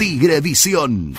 Tigrevisión.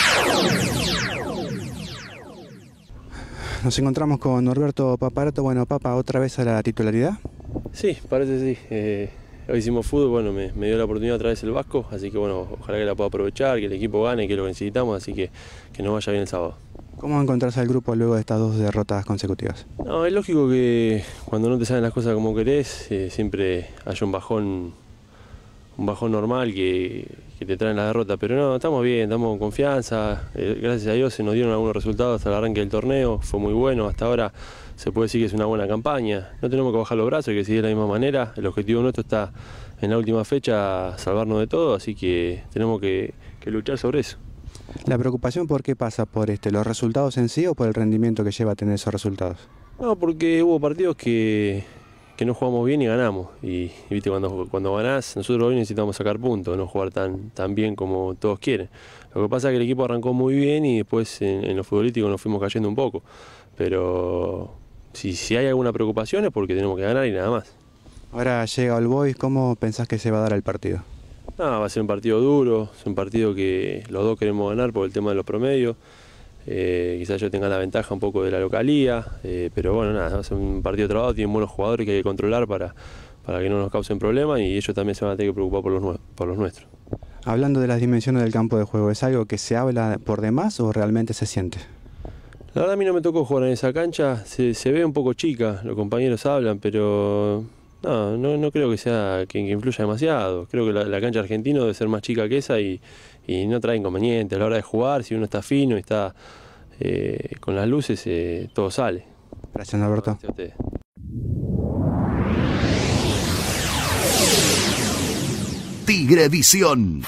Nos encontramos con Norberto Paparato. Bueno, Papa, ¿otra vez a la titularidad? Sí, parece sí. Hoy hicimos fútbol, bueno, me dio la oportunidad otra vez el Vasco, así que bueno, ojalá que la pueda aprovechar, que el equipo gane, que es lo que necesitamos, así que nos vaya bien el sábado. ¿Cómo encontrarse al grupo luego de estas 2 derrotas consecutivas? No, es lógico que cuando no te salen las cosas como querés, siempre haya un bajón normal que te traen la derrota, pero no, estamos bien, estamos con confianza, gracias a Dios se nos dieron algunos resultados hasta el arranque del torneo, fue muy bueno, hasta ahora se puede decir que es una buena campaña, no tenemos que bajar los brazos, hay que seguir de la misma manera, el objetivo nuestro está en la última fecha salvarnos de todo, así que tenemos que luchar sobre eso. ¿La preocupación por qué pasa? ¿Por los resultados en sí o por el rendimiento que lleva a tener esos resultados? No, porque hubo partidos que no jugamos bien y ganamos. Y viste, cuando ganás, nosotros hoy necesitamos sacar puntos, no jugar tan bien como todos quieren. Lo que pasa es que el equipo arrancó muy bien y después en lo futbolístico nos fuimos cayendo un poco. Pero si hay alguna preocupación es porque tenemos que ganar y nada más. Ahora llega All Boys, ¿cómo pensás que se va a dar el partido? Va a ser un partido duro, es un partido que los dos queremos ganar por el tema de los promedios. Quizás yo tenga la ventaja un poco de la localía, pero bueno, nada, va a ser un partido trabado, tienen buenos jugadores que hay que controlar para que no nos causen problemas y ellos también se van a tener que preocupar por los nuestros. Hablando de las dimensiones del campo de juego, ¿es algo que se habla por demás o realmente se siente? La verdad a mí no me tocó jugar en esa cancha, se ve un poco chica, los compañeros hablan, pero no creo que sea que influya demasiado. Creo que la cancha argentina debe ser más chica que esa y no trae inconvenientes. A la hora de jugar, si uno está fino y está con las luces, todo sale. Gracias, Norberto. Gracias a ustedes. Tigrevisión.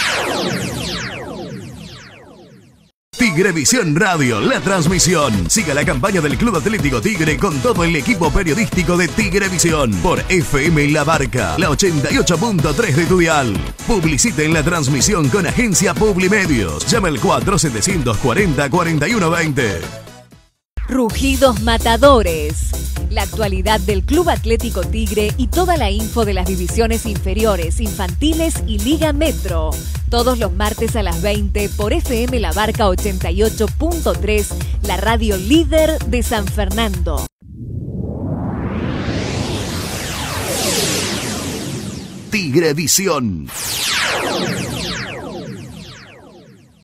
Tigrevisión Radio, la transmisión. Siga la campaña del Club Atlético Tigre con todo el equipo periodístico de Tigrevisión por FM La Barca, la 88.3 de tu dial. Publicite en la transmisión con Agencia Publimedios. Llama al 4740-4120. Rugidos Matadores. La actualidad del Club Atlético Tigre y toda la info de las divisiones inferiores, infantiles y Liga Metro. Todos los martes a las 20 por FM La Barca 88.3, la radio líder de San Fernando. Tigrevisión.